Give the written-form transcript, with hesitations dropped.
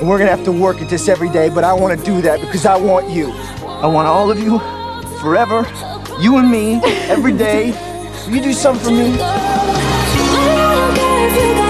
And we're gonna have to work at this every day, but I wanna do that because I want you. I want all of you, forever, you and me, every day. Will you do something for me?